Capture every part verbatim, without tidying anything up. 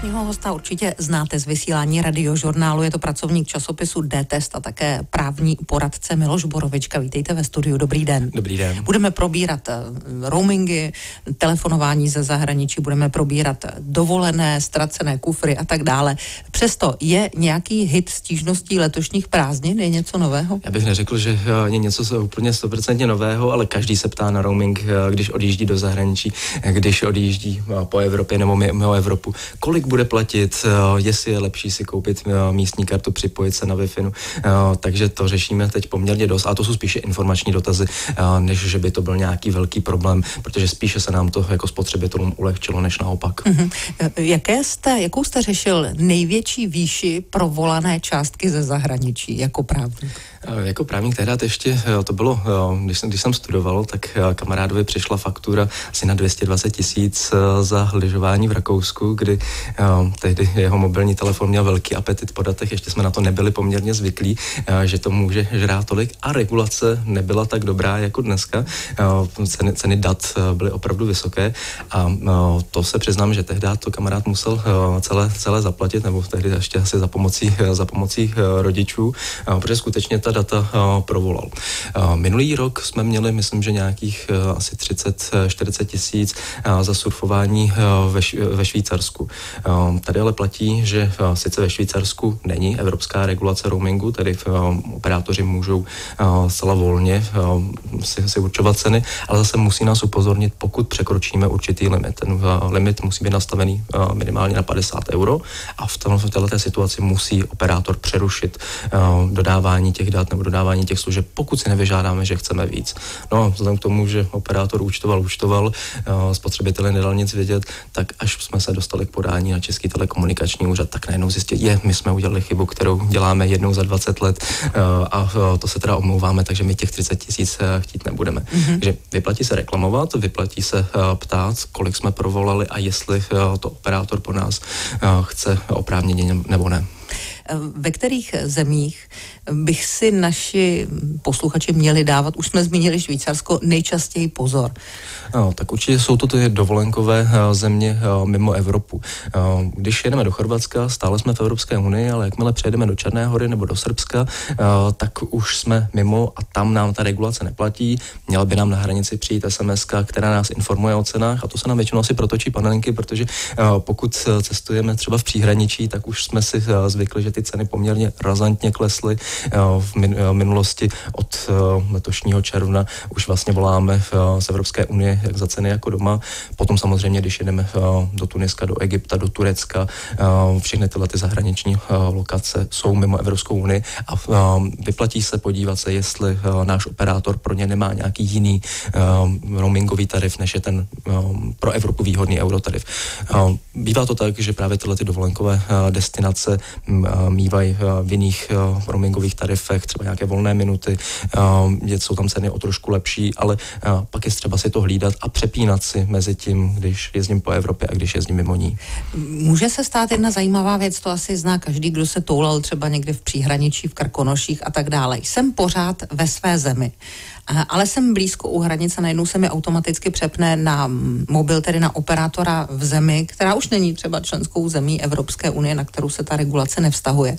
Dnešního hosta určitě znáte z vysílání Radiožurnálu, je to pracovník časopisu D-Test a také právní poradce Miloš Borovička. Vítejte ve studiu, dobrý den. Dobrý den. Budeme probírat roamingy, telefonování ze zahraničí, budeme probírat dovolené, ztracené kufry a tak dále. Přesto je nějaký hit stížností letošních prázdnin, je něco nového? Já bych neřekl, že je něco úplně stoprocentně nového, ale každý se ptá na roaming, když odjíždí do zahraničí, když odjíždí po Evropě nebo mimo Evropu. Kolik bude platit, jestli je lepší si koupit místní kartu, připojit se na Wi-Fi. Takže to řešíme teď poměrně dost. A to jsou spíše informační dotazy, než že by to byl nějaký velký problém, protože spíše se nám to jako spotřebitelům ulehčilo, než naopak. Mm-hmm. Jaké jste, jakou jste řešil největší výši pro volané částky ze zahraničí jako právník? Jako právník tehdy ještě to bylo, když jsem, když jsem studoval, tak kamarádovi přišla faktura asi na dvě stě dvacet tisíc za lyžování v Rakousku, kdy tehdy jeho mobilní telefon měl velký apetit po datech, ještě jsme na to nebyli poměrně zvyklí, že to může žrát tolik a regulace nebyla tak dobrá jako dneska. Ceny, ceny dat byly opravdu vysoké a to se přiznám, že tehdy to kamarád musel celé, celé zaplatit, nebo tehdy ještě asi za pomocí, za pomocí rodičů, protože skutečně ta data provolal. Minulý rok jsme měli, myslím, že nějakých asi třicet čtyřicet tisíc za surfování ve, ve Švýcarsku. Tady ale platí, že sice ve Švýcarsku není evropská regulace roamingu, tedy operátoři můžou zcela volně si, si určovat ceny, ale zase musí nás upozornit, pokud překročíme určitý limit. Ten limit musí být nastavený minimálně na padesát euro a v, tom, v této situaci musí operátor přerušit dodávání těch dat nebo dodávání těch služeb, pokud si nevyžádáme, že chceme víc. No, vzhledem k tomu, že operátor účtoval, účtoval, spotřebiteli nedal nic vědět, tak až jsme se dostali k podání na Český telekomunikační úřad, tak najednou zjistil, je, my jsme udělali chybu, kterou děláme jednou za dvacet let a to se teda omlouváme, takže my těch třicet tisíc chtít nebudeme. Mm-hmm. Takže vyplatí se reklamovat, vyplatí se ptát, kolik jsme provolali a jestli to operátor po nás chce oprávněně nebo ne. Ve kterých zemích bych si naši posluchači měli dávat, už jsme zmínili Švýcarsko, nejčastěji pozor? No, tak určitě jsou to ty dovolenkové země mimo Evropu. Když jedeme do Chorvatska, stále jsme v Evropské unii, ale jakmile přejdeme do Černé Hory nebo do Srbska, tak už jsme mimo a tam nám ta regulace neplatí. Měla by nám na hranici přijít es em eska, která nás informuje o cenách a to se nám většinou asi protočí panenky, protože pokud cestujeme třeba v příhraničí, tak už jsme si zvykli, že ty ceny poměrně razantně klesly. V minulosti od letošního června už vlastně voláme z Evropské unie jak za ceny jako doma. Potom samozřejmě, když jedeme do Tuniska, do Egypta, do Turecka, všechny tyhle ty zahraniční lokace jsou mimo Evropskou unii a vyplatí se podívat se, jestli náš operátor pro ně nemá nějaký jiný roamingový tarif, než je ten pro Evropu výhodný eurotarif. Bývá to tak, že právě tyhle ty dovolenkové destinace mývají v jiných roamingových tarifech, třeba nějaké volné minuty, jsou tam ceny o trošku lepší, ale pak je třeba si to hlídat a přepínat si mezi tím, když jezdím po Evropě a když jezdím mimo ní. Může se stát jedna zajímavá věc, to asi zná každý, kdo se toulal třeba někde v příhraničí, v Krkonoších a tak dále. Jsem pořád ve své zemi, ale jsem blízko u hranice, najednou se mi automaticky přepne na mobil, tedy na operátora v zemi, která už není třeba členskou zemí Evropské unie, na kterou se ta regulace nevztahuje.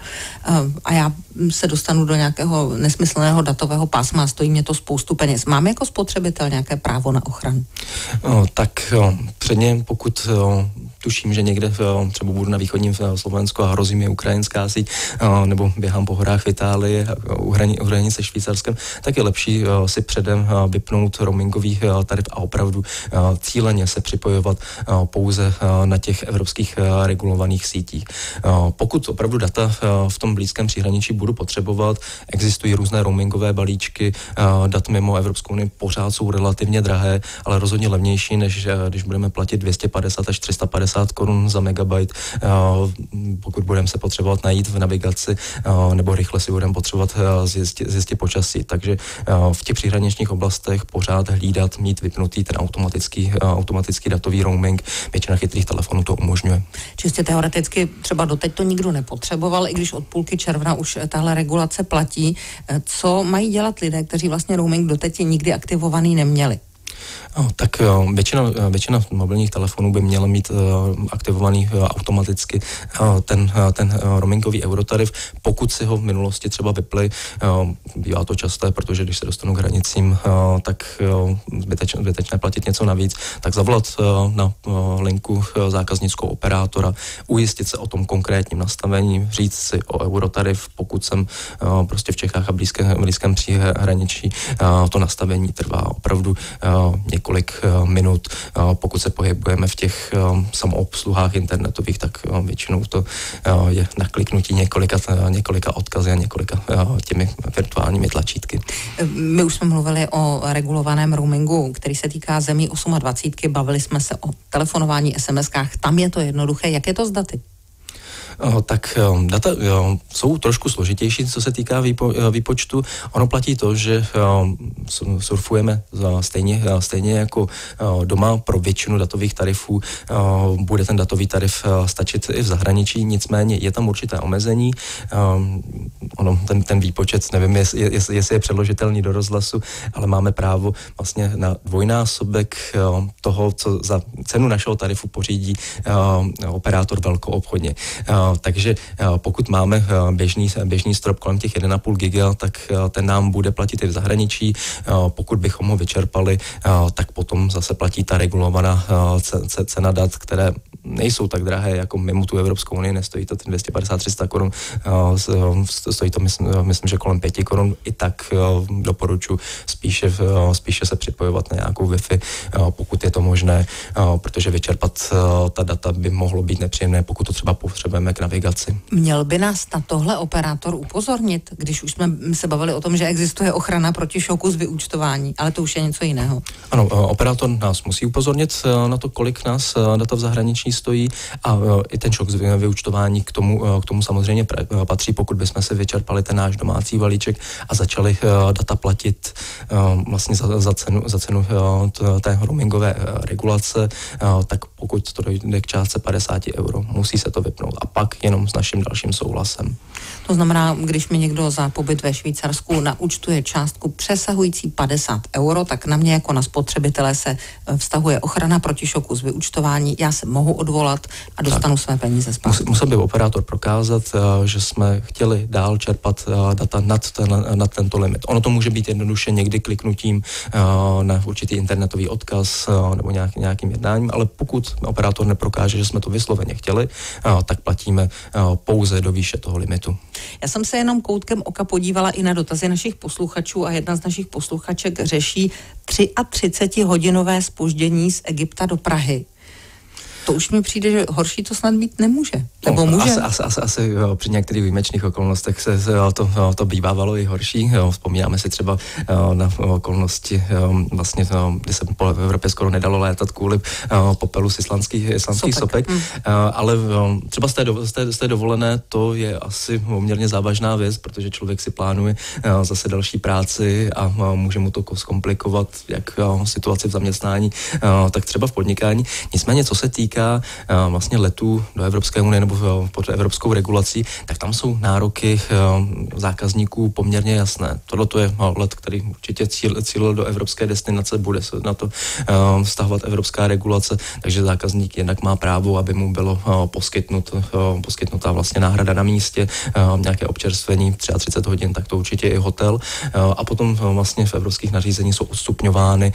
A já se dostanu do nějakého nesmyslného datového pásma a stojí mě to spoustu peněz. Mám jako spotřebitel nějaké právo na ochranu? No, tak jo, předně pokud jo, tuším, že někde třeba budu na východním Slovensku a hrozí mi ukrajinská síť, nebo běhám po horách v Itálii u hranice s Švýcarskem, tak je lepší si předem vypnout roamingový tarif a opravdu cíleně se připojovat pouze na těch evropských regulovaných sítích. Pokud opravdu data v tom blízkém příhraničí budu potřebovat, existují různé roamingové balíčky, dat mimo Evropskou unii pořád jsou relativně drahé, ale rozhodně levnější, než když budeme platit dvě stě padesát až tři sta padesát korun za megabyte, pokud budeme se potřebovat najít v navigaci, nebo rychle si budeme potřebovat zjistit, zjistit počasí. Takže v těch příhraničních oblastech pořád hlídat, mít vypnutý ten automatický, automatický datový roaming. Většina chytrých telefonů to umožňuje. Čistě teoreticky třeba doteď to nikdo nepotřeboval, i když od půlky června už tahle regulace platí. Co mají dělat lidé, kteří vlastně roaming doteď nikdy aktivovaný neměli? No, tak většina, většina mobilních telefonů by měla mít aktivovaný automaticky ten, ten roamingový eurotarif, pokud si ho v minulosti třeba vypli. Bývá to časté, protože když se dostanu k hranicím, tak zbytečné, zbytečné platit něco navíc, tak zavolat na linku zákaznickou operátora, ujistit se o tom konkrétním nastavení, říct si o eurotarif, pokud jsem prostě v Čechách a blízkém, blízkém příhraničí, to nastavení trvá opravdu několik minut. Pokud se pohybujeme v těch samoobsluhách internetových, tak většinou to je na kliknutí několika, několika odkazy a několika těmi virtuálními tlačítky. My už jsme mluvili o regulovaném roamingu, který se týká zemí dvacet osm. Bavili jsme se o telefonování, es em eskách. Tam je to jednoduché. Jak je to s daty? Tak data jsou trošku složitější, co se týká výpo, výpočtu. Ono platí to, že surfujeme stejně, stejně jako doma. Pro většinu datových tarifů bude ten datový tarif stačit i v zahraničí, nicméně je tam určité omezení. Ono, ten, ten výpočet, nevím, jestli, jestli je předložitelný do rozhlasu, ale máme právo vlastně na dvojnásobek toho, co za cenu našeho tarifu pořídí operátor velkoobchodně. Takže pokud máme běžný, běžný strop kolem těch jedna celá pět giga, tak ten nám bude platit i v zahraničí. Pokud bychom ho vyčerpali, tak potom zase platí ta regulovaná cena dat, které nejsou tak drahé jako mimo tu Evropskou unii, nestojí to dvě stě padesát až tři sta korun, stojí to myslím, myslím, že kolem pět korun. I tak doporučuji spíše, spíše se připojovat na nějakou Wi-Fi, pokud je to možné, protože vyčerpat ta data by mohlo být nepříjemné, pokud to třeba potřebujeme k navigaci. Měl by nás na tohle operátor upozornit, když už jsme se bavili o tom, že existuje ochrana proti šoku z vyúčtování, ale to už je něco jiného. Ano, operátor nás musí upozornit na to, kolik nás data v zahraničí stojí, a i ten šok z vyúčtování k tomu, k tomu samozřejmě patří, pokud bychom si vyčerpali ten náš domácí balíček a začali data platit vlastně za, za cenu, za cenu té roamingové regulace, tak pokud to dojde k částce padesát euro, musí se to vypnout a pak jenom s naším dalším souhlasem. To znamená, když mi někdo za pobyt ve Švýcarsku naúčtuje částku přesahující padesát euro, tak na mě jako na spotřebitele se vztahuje ochrana proti šoku z vyúčtování. Já se mohu odvolat a dostanu tak své peníze zpátky. Musel by operátor prokázat, že jsme chtěli dál čerpat data nad, ten, nad tento limit. Ono to může být jednoduše někdy kliknutím na určitý internetový odkaz nebo nějaký, nějakým jednáním, ale pokud operátor neprokáže, že jsme to vysloveně chtěli, tak platíme pouze do výše toho limitu. Já jsem se jenom koutkem oka podívala i na dotazy našich posluchačů a jedna z našich posluchaček řeší třicetitrýhodinové zpoždění z Egypta do Prahy. To už mi přijde, že horší to snad být nemůže. Nebo no, může? Asi, asi, asi, asi jo, při některých výjimečných okolnostech se, se jo, to, jo, to bývávalo i horší. Jo, vzpomínáme si třeba jo, na okolnosti, jo, vlastně, jo, kdy se po Evropě skoro nedalo létat kvůli jo, popelu z islandských, islandských sopek. sopek. Hmm. Jo, ale jo, třeba z té, do, z, té, z té dovolené to je asi poměrně závažná věc, protože člověk si plánuje jo, zase další práci a jo, může mu to zkomplikovat jak jo, situaci v zaměstnání, jo, tak třeba v podnikání. Nicméně, co se týká vlastně letů do Evropské unie nebo pod evropskou regulací, tak tam jsou nároky zákazníků poměrně jasné. Tohle to je let, který určitě cíl, cílil do evropské destinace, bude se na to vztahovat evropská regulace, takže zákazník jednak má právo, aby mu bylo poskytnut, poskytnutá vlastně náhrada na místě, nějaké občerstvení třicet tři hodin, tak to určitě i hotel. A potom vlastně v evropských nařízení jsou odstupňovány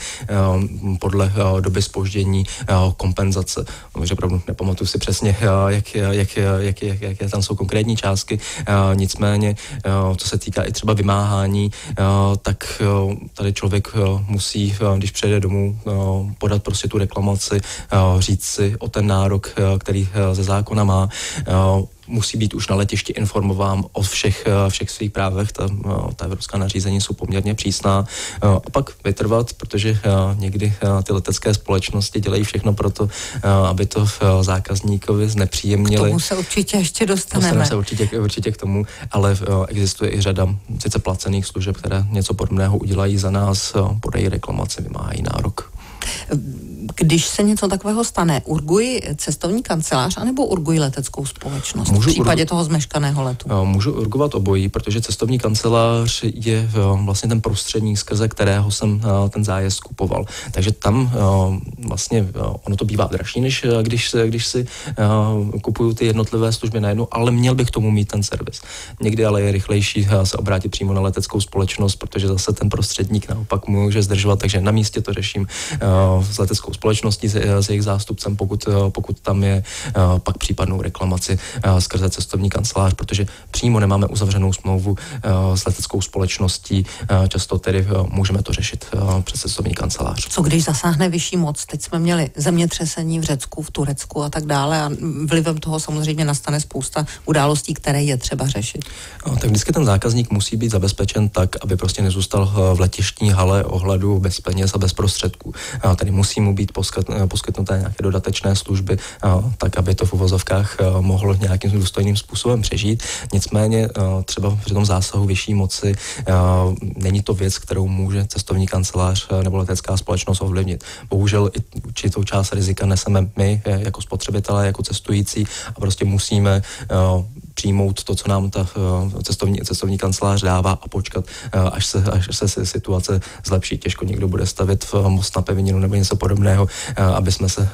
podle doby zpoždění kompenzace. Takže opravdu nepamatuju si přesně, jak, jak, jak, jak, jaké tam jsou konkrétní částky. Nicméně, co se týká i třeba vymáhání, tak tady člověk musí, když přijde domů, podat prostě tu reklamaci, říct si o ten nárok, který ze zákona má. Musí být už na letišti informován o všech, všech svých právech, ta, ta evropská nařízení jsou poměrně přísná, a pak vytrvat, protože někdy ty letecké společnosti dělají všechno pro to, aby to zákazníkovi znepříjemnili. K tomu se určitě ještě dostaneme. Dostaneme se určitě, určitě k tomu, ale existuje i řada sice placených služeb, které něco podobného udělají za nás, podají reklamaci, vymáhají nárok. Když se něco takového stane, urguji cestovní kancelář anebo urguji leteckou společnost Můžu v případě urgu... toho zmeškaného letu? Můžu urgovat obojí, protože cestovní kancelář je vlastně ten prostředník, skrze kterého jsem ten zájezd kupoval. Takže tam vlastně ono to bývá dražší, než když, když si kupuju ty jednotlivé služby najednou, ale měl bych k tomu mít ten servis. Někdy ale je rychlejší se obrátit přímo na leteckou společnost, protože zase ten prostředník naopak může zdržovat, takže na místě to řeším s leteckou společností, s jejich zástupcem, pokud, pokud tam je pak případnou reklamaci skrze cestovní kancelář, protože přímo nemáme uzavřenou smlouvu s leteckou společností, často tedy můžeme to řešit přes cestovní kancelář. Co když zasáhne vyšší moc? Teď jsme měli zemětřesení v Řecku, v Turecku a tak dále a vlivem toho samozřejmě nastane spousta událostí, které je třeba řešit. Tak vždycky ten zákazník musí být zabezpečen tak, aby prostě nezůstal v letištní hale ohledu bez peněz a bez prostředků. Tady musí mu být poskytnuté nějaké dodatečné služby, tak aby to v uvozovkách mohl nějakým důstojným způsobem přežít. Nicméně třeba při tom zásahu vyšší moci není to věc, kterou může cestovní kancelář nebo letecká společnost ovlivnit. Bohužel i určitou část rizika neseme my jako spotřebitelé, jako cestující a prostě musíme přijmout to, co nám ta cestovní, cestovní kancelář dává a počkat, až se, až se situace zlepší. Těžko někdo bude stavět v most na pevninu nebo něco podobného, aby jsme se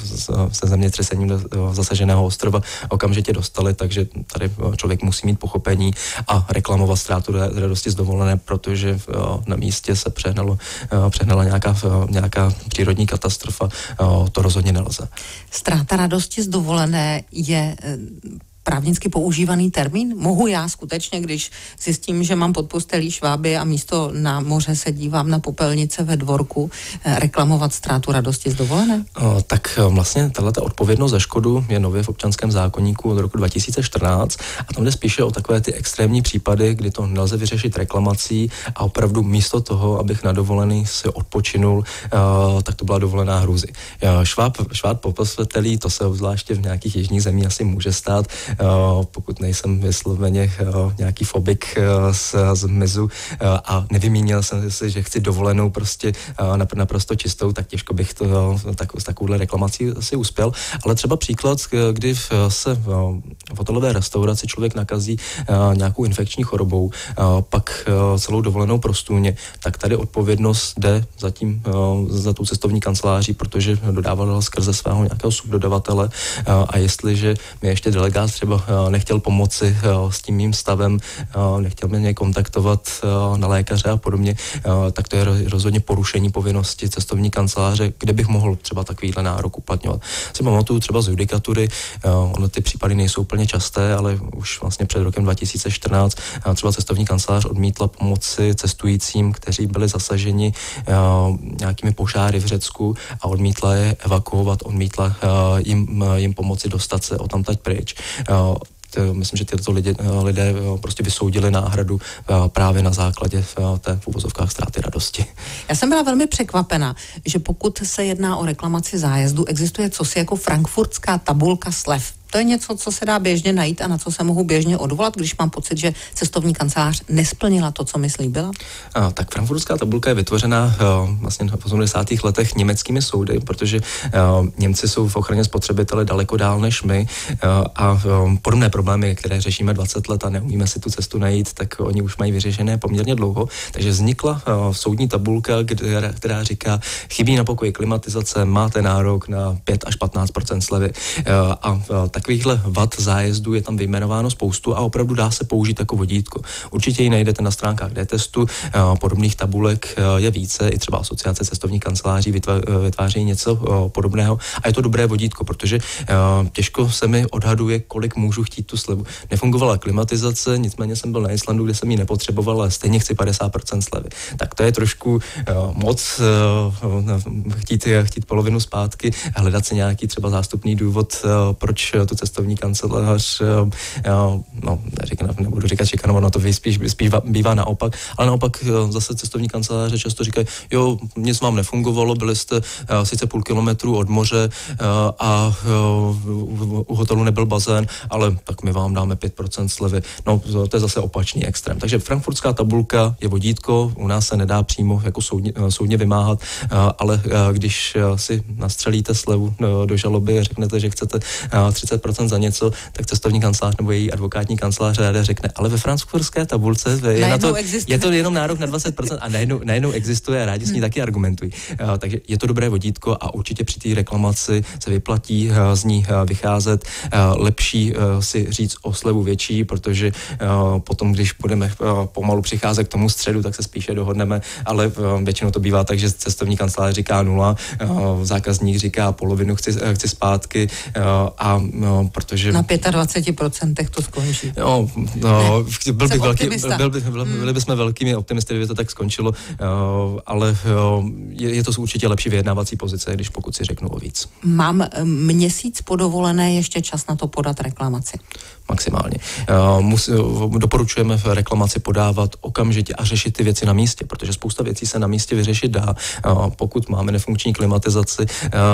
se zemětřesením zasaženého ostrova okamžitě dostali, takže tady člověk musí mít pochopení a reklamovat ztrátu radosti z dovolené, protože na místě se přehnalo, přehnala nějaká, nějaká přírodní katastrofa, to rozhodně nelze. Ztráta radosti z dovolené je právnicky používaný termín? Mohu já skutečně, když zjistím, že mám pod postelí šváby a místo na moře se dívám na popelnice ve dvorku, reklamovat ztrátu radosti z dovolené? O, tak vlastně tato odpovědnost za škodu je nově v občanském zákoníku od roku dva tisíce čtrnáct a tam jde spíše o takové ty extrémní případy, kdy to nelze vyřešit reklamací a opravdu místo toho, abych na dovolený si odpočinul, o, tak to byla dovolená hrůzy. Šváb, šváb po postelí, to se zvláště v nějakých jižních zemích asi může stát, Uh, pokud nejsem vysloveně uh, nějaký fobik uh, z, z mizu uh, a nevymínil jsem si, že chci dovolenou prostě uh, naprosto čistou, tak těžko bych to uh, tak, s takovouhle reklamací si uspěl. Ale třeba příklad, kdy v, se v, v hotelové restauraci člověk nakazí uh, nějakou infekční chorobou, uh, pak uh, celou dovolenou prostůně, tak tady odpovědnost jde za, tím, uh, za tou cestovní kanceláří, protože dodávala skrze svého nějakého subdodavatele uh, a jestliže mi ještě delegát třeba nechtěl pomoci s tím mým stavem, nechtěl mě kontaktovat na lékaře a podobně, tak to je rozhodně porušení povinnosti cestovní kanceláře, kde bych mohl třeba takovýhle nárok uplatňovat. Si pamatuju třeba z judikatury, ono ty případy nejsou úplně časté, ale už vlastně před rokem dva tisíce čtrnáct třeba cestovní kancelář odmítla pomoci cestujícím, kteří byli zasaženi nějakými požáry v Řecku a odmítla je evakuovat, odmítla jim, jim pomoci dostat se odtamtud pryč. Myslím, že tyto lidé, lidé prostě vysoudili náhradu právě na základě té v uvozovkách ztráty radosti. Já jsem byla velmi překvapena, že pokud se jedná o reklamaci zájezdu, existuje cosi jako frankfurtská tabulka slev. To je něco, co se dá běžně najít a na co se mohu běžně odvolat, když mám pocit, že cestovní kancelář nesplnila to, co mi slíbila? A, tak frankfurtská tabulka je vytvořena uh, vlastně v osmdesátých letech německými soudy, protože uh, Němci jsou v ochraně spotřebitele daleko dál než my uh, a uh, podobné problémy, které řešíme dvacet let a neumíme si tu cestu najít, tak oni už mají vyřešené poměrně dlouho. Takže vznikla uh, soudní tabulka, která, která říká, chybí na pokoji klimatizace, máte nárok na pět až patnáct procent slevy uh, a uh, takovýchhle vad zájezdů je tam vyjmenováno spoustu a opravdu dá se použít jako vodítko. Určitě ji najdete na stránkách D-testu, podobných tabulek je více, i třeba asociace cestovních kanceláří vytváří něco podobného a je to dobré vodítko, protože těžko se mi odhaduje, kolik můžu chtít tu slevu. Nefungovala klimatizace, nicméně jsem byl na Islandu, kde jsem ji nepotřeboval, ale stejně chci padesát procent slevy. Tak to je trošku moc chtít, chtít polovinu zpátky a hledat si nějaký třeba zástupný důvod, proč tu cestovní kancelář, no, neříkám, nebudu říkat šikanovat, no to spíš, spíš bývá naopak, ale naopak zase cestovní kanceláře často říkají, jo, nic vám nefungovalo, byli jste sice půl kilometru od moře a u hotelu nebyl bazén, ale tak my vám dáme pět procent slevy. No, to je zase opačný extrém. Takže frankfurtská tabulka je vodítko, u nás se nedá přímo jako soudně, soudně vymáhat, ale když si nastřelíte slevu do žaloby a řeknete, že chcete třicet procent za něco, tak cestovní kancelář nebo její advokátní kancelář řekne, ale ve frankfurtské tabulce je, na to, je to jenom nárok na dvacet procent a najednou, najednou existuje a rádi s ní hmm. taky argumentují. Takže je to dobré vodítko a určitě při té reklamaci se vyplatí z ní vycházet. Lepší si říct o slevu větší, protože potom, když budeme pomalu přicházet k tomu středu, tak se spíše dohodneme, ale většinou to bývá tak, že cestovní kancelář říká nula, zákazník říká polovinu, chci, chci zpátky a protože... Na dvacet pět procent to skončí. No, no byl bych velký, byl, byl, byl, byli bychom velkými optimisty, kdyby to tak skončilo, ale je, je to určitě lepší vyjednávací pozice, když pokud si řeknu o víc. Mám měsíc po dovolené ještě čas na to podat reklamaci? Maximálně. Musí, doporučujeme v reklamaci podávat okamžitě a řešit ty věci na místě, protože spousta věcí se na místě vyřešit dá. Pokud máme nefunkční klimatizaci,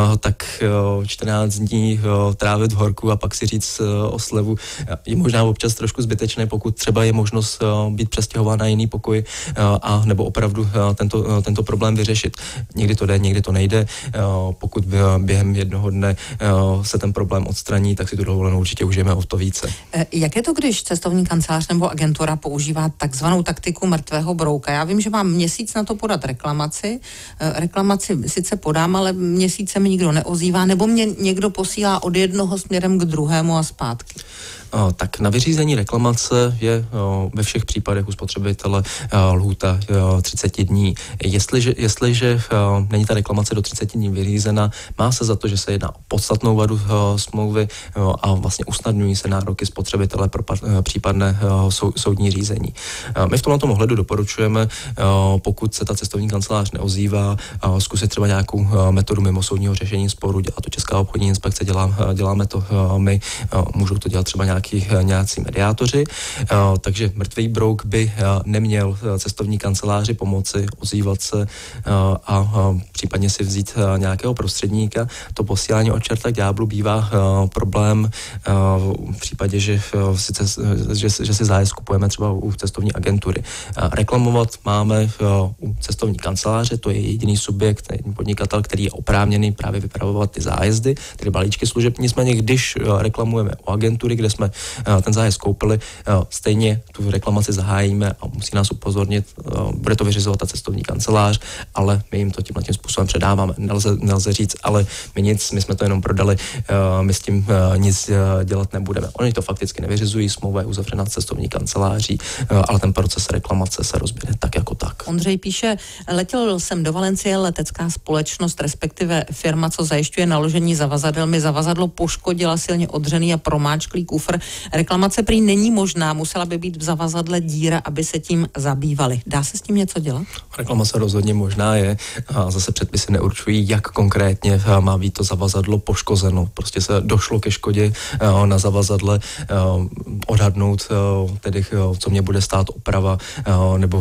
tak čtrnáct dní trávit v horku a pak si říct o slevu je možná občas trošku zbytečné, pokud třeba je možnost být přestěhován na jiný pokoj a nebo opravdu tento, tento problém vyřešit. Někdy to jde, někdy to nejde. Pokud během jednoho dne se ten problém odstraní, tak si tu dovolenou určitě užijeme o to více. Jak je to, když cestovní kancelář nebo agentura používá takzvanou taktiku mrtvého brouka? Já vím, že mám měsíc na to podat reklamaci. Reklamaci sice podám, ale měsíc se mi nikdo neozývá, nebo mě někdo posílá od jednoho směrem k druhému a zpátky. O, tak na vyřízení reklamace je o, ve všech případech u spotřebitele o, lhůta o, třicet dní. Jestliže, jestliže o, není ta reklamace do třicet dní vyřízena, má se za to, že se jedná o podstatnou vadu o, smlouvy o, a vlastně usnadňují se nároky spotřebitele pro o, případné o, sou, soudní řízení. O, my v tomto ohledu doporučujeme, o, pokud se ta cestovní kancelář neozývá, o, zkusit třeba nějakou o, metodu mimosoudního řešení sporu, dělá to Česká obchodní inspekce, dělá, děláme to o, my, o, můžou to dělat třeba nějaký nějací mediátoři, takže mrtvý brouk by neměl cestovní kanceláři pomoci ozývat se a případně si vzít nějakého prostředníka. To posílání od čerta k ďáblu bývá problém v případě, že si, že, že si zájezd kupujeme třeba u cestovní agentury. Reklamovat máme u cestovní kanceláře, to je jediný subjekt, jediný podnikatel, který je oprávněný právě vypravovat ty zájezdy, tedy balíčky služeb. Nicméně, když reklamujeme u agentury, kde jsme ten zájezd koupili, stejně tu reklamaci zahájíme a musí nás upozornit, bude to vyřizovat ta cestovní kancelář, ale my jim to tímhle tím způsobem předáváme. Nelze, nelze říct, ale my nic, my jsme to jenom prodali, my s tím nic dělat nebudeme. Oni to fakticky nevyřizují, smlouva je uzavřena cestovní kanceláří, ale ten proces reklamace se rozběhne tak jako tak. Ondřej píše, letěl jsem do Valencie, letecká společnost, respektive firma, co zajišťuje naložení zavazadel, mi zavazadlo poškodila, silně odřený a promáčklý kufr. Reklamace prý není možná, musela by být v zavazadle díra, aby se tím zabývali. Dá se s tím něco dělat? Reklamace rozhodně možná je. A zase předpisy neurčují, jak konkrétně má být to zavazadlo poškozeno. Prostě se došlo ke škodě na zavazadle, odhadnout tedy, co mě bude stát oprava, nebo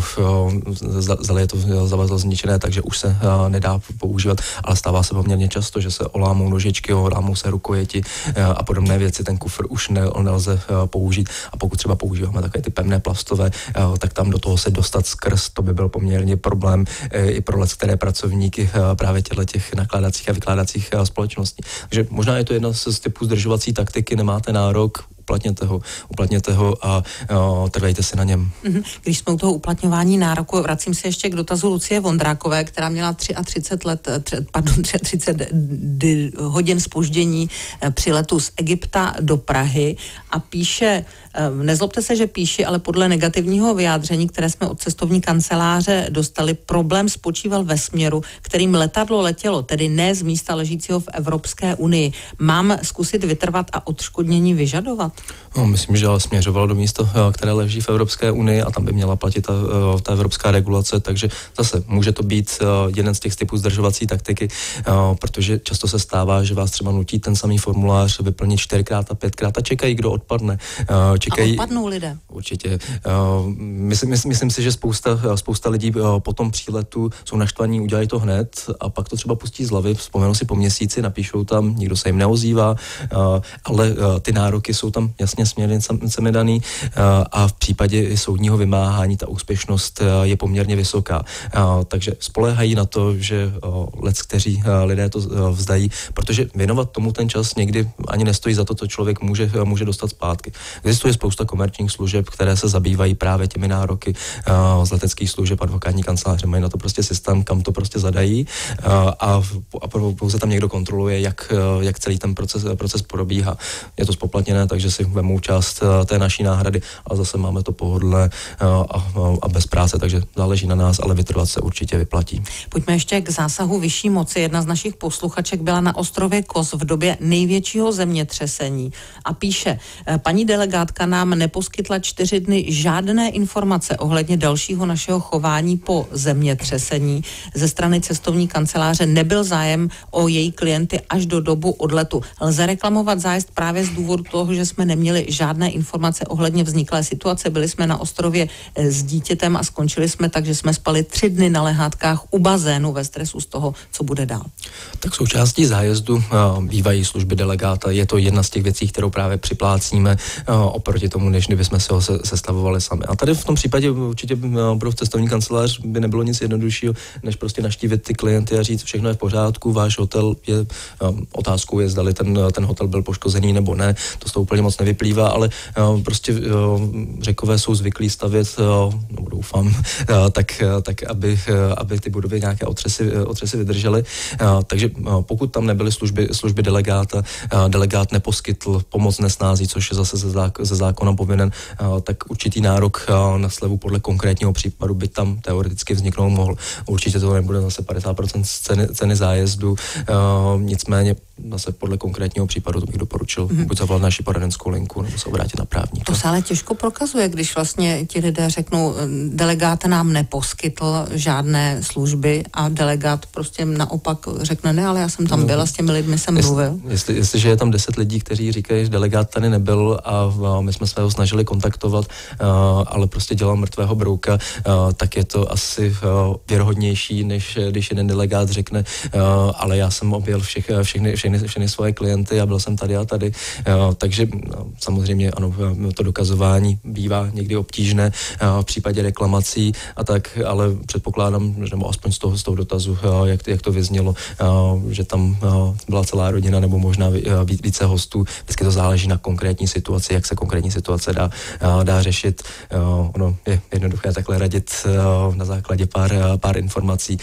zda je to zavazadlo zničené, takže už se nedá používat, ale stává se poměrně často, že se olámou nožičky, olámou se rukojeti a podobné věci, ten kufr už ne, nelze použít a pokud třeba používáme takové ty pevné plastové, tak tam do toho se dostat skrz, to by byl poměrně problém i pro leckteré pracovníky právě těchto těch nakládacích a vykládacích společností. Takže možná je to jedna z typů zdržovací taktiky, nemáte nárok, uplatněte ho, uplatněte ho a o, trvejte si na něm. Když jsme u toho uplatňování nároku, vracím se ještě k dotazu Lucie Vondrákové, která měla třicet tři let, tři, pardon, třicet tři hodin zpoždění při letu z Egypta do Prahy a píše, nezlobte se, že píši, ale podle negativního vyjádření, které jsme od cestovní kanceláře dostali, problém spočíval ve směru, kterým letadlo letělo, tedy ne z místa ležícího v Evropské unii. Mám zkusit vytrvat a odškodnění vyžadovat? No, myslím, že ale směřoval do místa, které leží v Evropské unii a tam by měla platit ta, ta evropská regulace, takže zase může to být jeden z těch typů zdržovací taktiky, protože často se stává, že vás třeba nutí ten samý formulář vyplnit čtyřikrát a pětkrát a čekají, kdo odpadne. Čekají, a odpadnou lidé. Určitě. Myslím, myslím, myslím si, že spousta, spousta lidí po tom příletu jsou naštvaní, udělají to hned a pak to třeba pustí z hlavy, vzpomenou si po měsíci, napíšou tam, nikdo se jim neozývá, ale ty nároky jsou tam jasně směrnicemi daný a v případě soudního vymáhání ta úspěšnost je poměrně vysoká. Takže spoléhají na to, že lec, kteří lidé to vzdají, protože věnovat tomu ten čas někdy ani nestojí za to, co člověk může, může dostat zpátky. Existuje spousta komerčních služeb, které se zabývají právě těmi nároky z leteckých služeb, advokátní kanceláře, mají na to prostě systém, kam to prostě zadají a, a pouze tam někdo kontroluje, jak, jak celý ten proces, proces probíhá. Je to spoplatněné, takže si vemou část té naší náhrady, ale zase máme to pohodlné a, a bez práce, takže záleží na nás, ale vytrvat se určitě vyplatí. Pojďme ještě k zásahu vyšší moci. Jedna z našich posluchaček byla na ostrově Kos v době největšího zemětřesení a píše, paní delegátka nám neposkytla čtyři dny žádné informace ohledně dalšího našeho chování po zemětřesení. Ze strany cestovní kanceláře nebyl zájem o její klienty až do dobu odletu. Lze reklamovat zájezd právě z důvodu toho, že jsme neměli žádné informace ohledně vzniklé situace. Byli jsme na ostrově s dítětem a skončili jsme tak, že jsme spali tři dny na lehátkách u bazénu ve stresu z toho, co bude dál. Tak součástí zájezdu bývají služby delegáta. Je to jedna z těch věcí, kterou právě připlácíme oproti tomu, než kdybychom si ho se, sestavovali sami. A tady v tom případě určitě pro cestovní kancelář by nebylo nic jednoduššího, než prostě naštívit ty klienty a říct, všechno je v pořádku, váš hotel je, otázkou je, zdali ten, ten hotel byl poškozený nebo ne, to z toho úplně moc nevyplývá, ale prostě Řekové jsou zvyklí stavět, no doufám, tak, tak aby, aby ty budovy nějaké otřesy, otřesy vydržely. Takže pokud tam nebyly služby, služby delegáta, delegát neposkytl pomoc nesnází, což je zase ze zákona povinen, tak určitý nárok na slevu podle konkrétního případu by tam teoreticky vzniknout mohl. Určitě to nebude zase padesát procent ceny, ceny zájezdu, nicméně zase podle konkrétního případu to bych doporučil, mm-hmm. buď zavolat naši poradenskou linku, nebo se obrátit na právníka. To se ale těžko prokazuje, když vlastně ti lidé řeknou, delegát nám neposkytl žádné služby a delegát prostě naopak řekne, ne, ale já jsem tam byl a s těmi lidmi jsem mluvil. Jestli, jestliže je tam deset lidí, kteří říkají, že delegát tady nebyl a my jsme se ho snažili kontaktovat, ale prostě dělal mrtvého brouka, tak je to asi věrohodnější, než když jeden delegát řekne, ale já jsem objel všech, všechny, všechny, všechny svoje klienty a byl jsem tady a tady. Takže samozřejmě ano, to dokazování bývá někdy obtížné v případě reklamací a tak, ale předpokládám, nebo aspoň z toho, z toho dotazu, jak, jak to vyznělo, že tam byla celá rodina nebo možná více hostů. Vždycky to záleží na konkrétní situaci, jak se konkrétní situace dá, dá řešit. Ono je jednoduché takhle radit na základě pár, pár informací.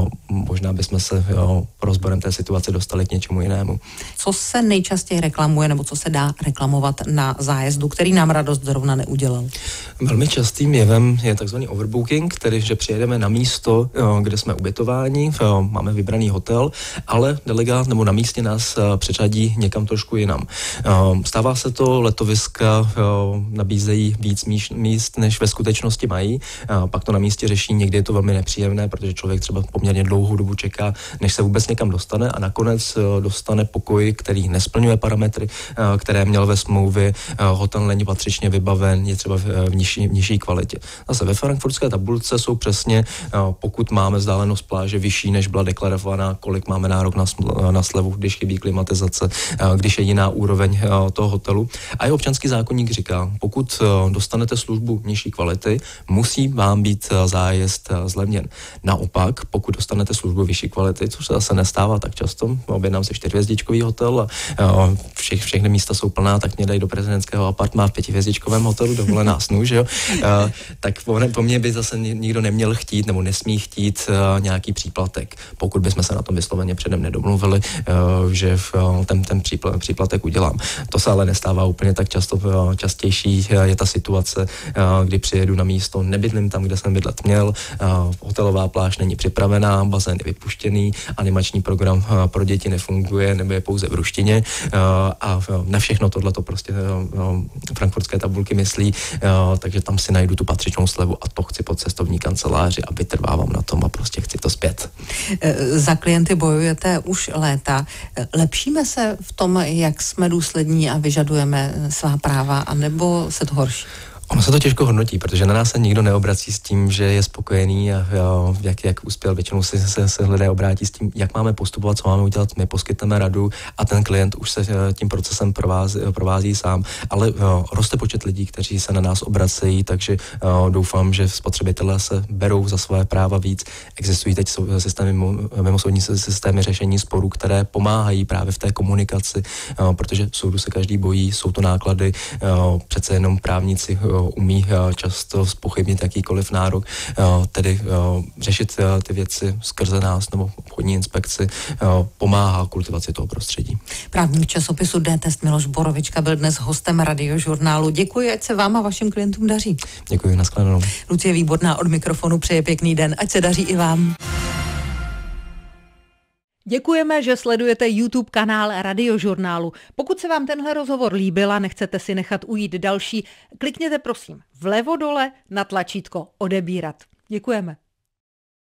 Možná bychom se rozborem té situace dostali k něčemu jinému. Co se nejčastěji reklamuje, nebo co se dá reklamovat na zájezdu, který nám radost zrovna neudělal? Velmi častým jevem je takzvaný overbooking, tedy že přijedeme na místo, kde jsme ubytováni, máme vybraný hotel, ale delegát nebo na místě nás přeřadí někam trošku jinam. Stává se to, letoviska nabízejí víc míst, než ve skutečnosti mají, pak to na místě řeší, někdy je to velmi nepříjemné, protože člověk třeba poměrně dlouhou dobu čeká, než se vůbec někam dostane a nakonec dostane pokoj, který nesplňuje parametry, které měl ve smlouvě, hotel není patřičně vybaven, je třeba v nižší, v nižší kvalitě. Zase ve frankfurtské tabulce jsou přesně, pokud máme vzdálenost pláže vyšší, než byla deklarovaná, kolik máme nárok na, na slevu, když chybí klimatizace, když je jiná úroveň toho hotelu. A i občanský zákoník říká, pokud dostanete službu nižší kvality, musí vám být zájezd zlevněn. Naopak, pokud dostanete službu vyšší kvality, což se zase nestává tak často, objednám si čtyřhvězdičkový hotel a vše, všechny místa jsou plná, tak mě dají do prezidentského apartmá v pětihvězdičkovém hotelu, dovolená snu, že jo? Tak po, po mně by zase nikdo neměl chtít nebo nesmí chtít nějaký příplatek, pokud bychom se na tom vysloveně předem nedomluvili, že ten, ten příplatek udělám. To se ale nestává úplně tak často. Častější je ta situace, kdy přijedu na místo, nebydlím tam, kde jsem bydlet měl, hotelová pláž není připravená, bazén je vypuštěný, animační program pro děti nefunguje nebo je pouze v ruštině a na všechno tohle to prostě frankfurtské tabulky myslí, takže tam si najdu tu patřičnou slevu a to chci po cestovní kanceláři a vytrvávám na tom a prostě chci to zpět. Za klienty bojujete už léta. Lepšíme se v tom, jak jsme důslední a vyžadujeme svá práva, anebo se to horší? Ono se to těžko hodnotí, protože na nás se nikdo neobrací s tím, že je spokojený a jo, jak, jak uspěl. Většinou si se, se lidé obrátí s tím, jak máme postupovat, co máme udělat. My poskytneme radu a ten klient už se tím procesem provází, provází sám. Ale jo, roste počet lidí, kteří se na nás obracejí, takže jo, doufám, že spotřebitelé se berou za své práva víc. Existují teď systémy, mimosoudní systémy řešení sporů, které pomáhají právě v té komunikaci, jo, protože soudu se každý bojí, jsou to náklady, jo, přece jenom právníci jo, umí často zpochybnit jakýkoliv nárok, tedy řešit ty věci skrze nás nebo obchodní inspekci pomáhá kultivaci toho prostředí. Právník časopisu D-Test Miloš Borovička byl dnes hostem Radiožurnálu. Děkuji, ať se vám a vašim klientům daří. Děkuji, nashledanou. Lucie Výborná od mikrofonu přeje pěkný den, ať se daří i vám. Děkujeme, že sledujete YouTube kanál Radiožurnálu. Pokud se vám tenhle rozhovor líbil a nechcete si nechat ujít další, klikněte prosím vlevo dole na tlačítko odebírat. Děkujeme.